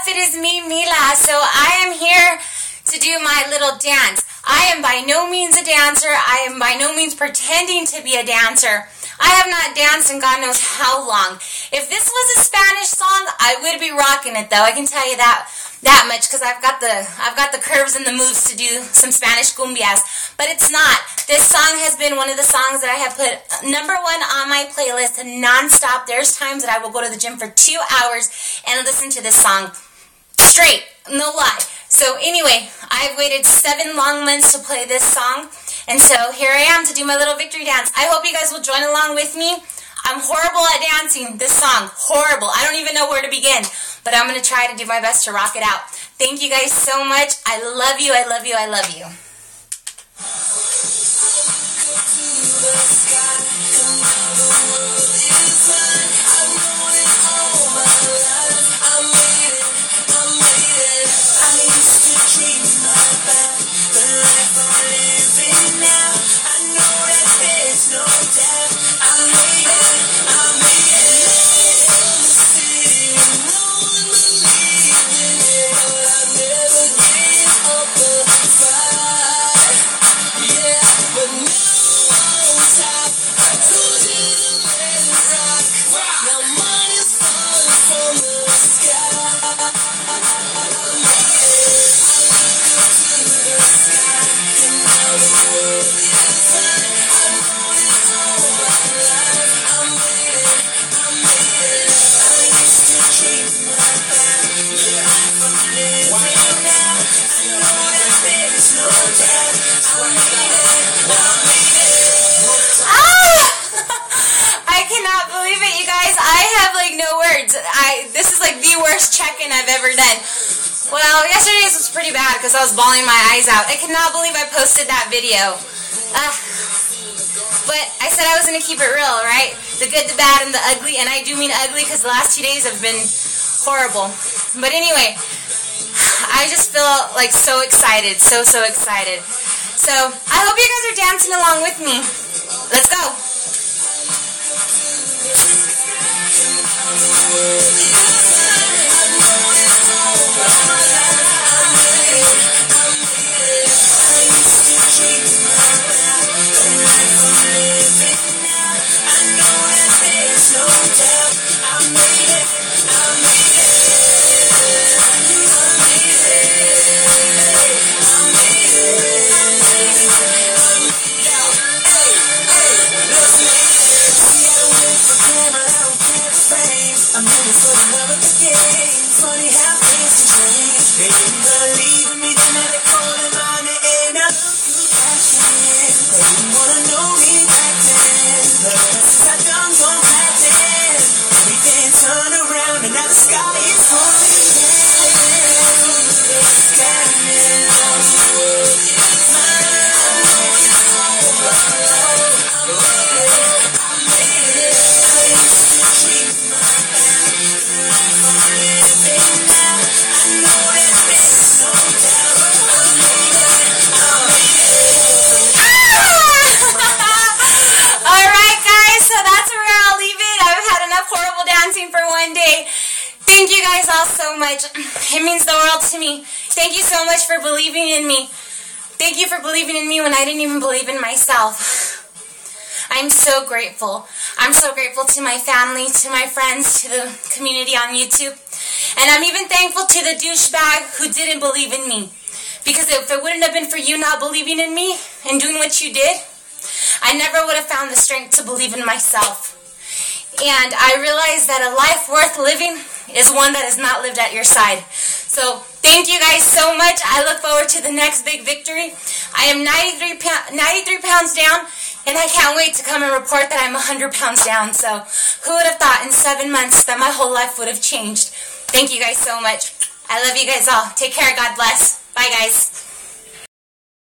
up? It is me, Mila. So I am here to do my little dance. I am by no means a dancer. I am by no means pretending to be a dancer. I have not danced in God knows how long. If this was a Spanish song, I would be rocking it though. I can tell you that much because I've got the curves and the moves to do some Spanish cumbias. But it's not. This song has been one of the songs that I have put #1 on my playlist non-stop. There's times that I will go to the gym for 2 hours and listen to this song straight. No lie. So anyway, I've waited 7 long months to play this song. And so here I am to do my little victory dance. I hope you guys will join along with me. I'm horrible at dancing this song. Horrible. I don't even know where to begin. But I'm going to try to do my best to rock it out. Thank you guys so much. I love you. I love you. I love you. This is like the worst check-in I've ever done. Well, yesterday's was pretty bad because I was bawling my eyes out. I cannot believe I posted that video. But I said I was going to keep it real, right? The good, the bad, and the ugly. And I do mean ugly because the last 2 days have been horrible. But anyway, I just feel like so excited. So excited. So I hope you guys are dancing along with me. Let's go. Thank you guys all so much. It means the world to me. Thank you so much for believing in me. Thank you for believing in me when I didn't even believe in myself. I'm so grateful. I'm so grateful to my family, to my friends, to the community on YouTube. And I'm even thankful to the douchebag who didn't believe in me. Because if it wouldn't have been for you not believing in me and doing what you did, I never would have found the strength to believe in myself. And I realized that a life worth living is one that is not lived at your side. So thank you guys so much. I look forward to the next big victory. I am 93 pounds down, and I can't wait to come and report that I'm 100 pounds down. So who would have thought in 7 months that my whole life would have changed? Thank you guys so much. I love you guys all. Take care. God bless. Bye, guys.